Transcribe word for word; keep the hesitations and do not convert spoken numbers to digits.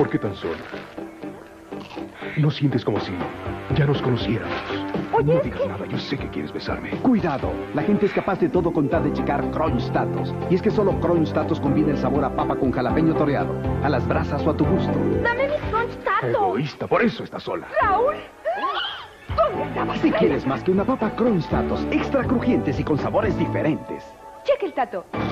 ¿Por qué tan sola? ¿No sientes como si ya nos conociéramos? Oye, no es digas que... nada, yo sé que quieres besarme. Cuidado, la gente es capaz de todo con tal de checar Kronstatos. Y es que solo Kronstatos combina el sabor a papa con jalapeño toreado, a las brasas o a tu gusto. ¡Dame mis Kronstatos! Egoísta, por eso estás sola. ¡Raúl! ¿Dónde andabas? Si quieres más que una papa Kronstatos, extra crujientes y con sabores diferentes. Cheque el tato.